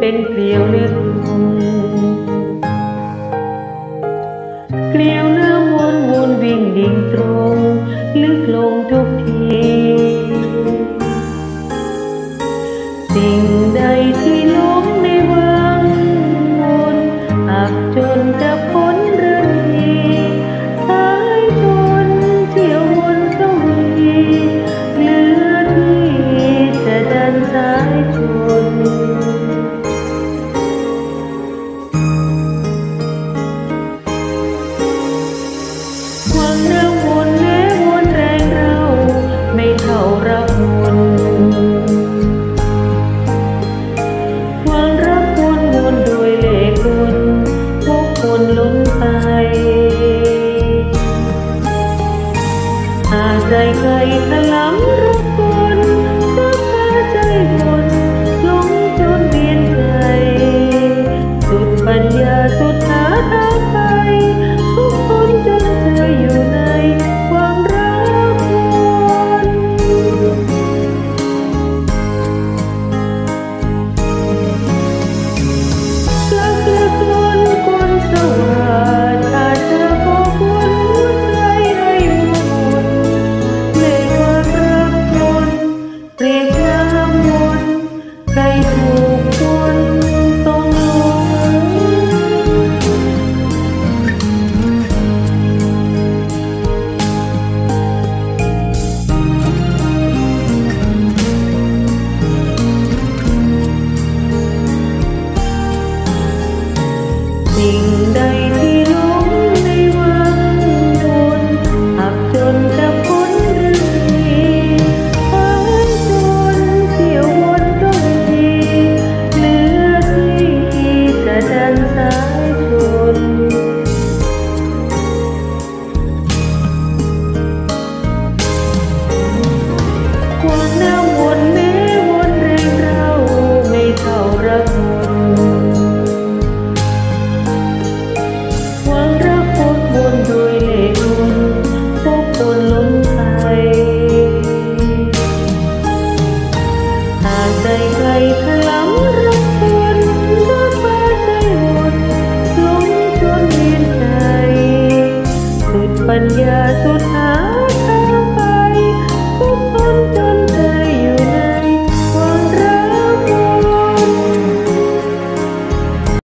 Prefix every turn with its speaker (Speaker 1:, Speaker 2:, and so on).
Speaker 1: เป็นเกลียวเลือดเกลียวน้ำวนวนวิ่งดิ่งตรงลึกลงทุกทีสิ่งใดที่หลงในวังวนอับจนจะพ้นเรื่องนี้สายชนเที่ยววนทวีเหลือที่จะดันสายชนวังน้ำวนแม้วนแรงเราไม่เท่ารักวนวังรักวนโดยเล่ห์กลพวกคนล้มไปหากใจใครถลำรักคนก็พาใจวนหลงจนเปลี่ยนใจสุดปัญญาสุดหาทางไปทุกคนจนเธออยู่ในความรักวนรักเลือกล้นคนสวัสดิ์อาจจะพอคนหัวใจให้วนเล่ห์ความรักวนเปรียบน้ำวนใครถูกคนต้องลงสิ่งใดที่หลงในวังวนอับจนจะพ้นเรื่องนี้สายชนเที่ยววนต้องมีเหลือที่จะดันสายชนวังน้ำวนแม้วนแรงเราไม่เท่ารักวนวังรักวนโดยเล่ห์กลพวกคนล้มไปหากใจใครถลำรักคนก็พาใจวนหลงจนเปลี่ยนใจสุดปัญญาสุดหาท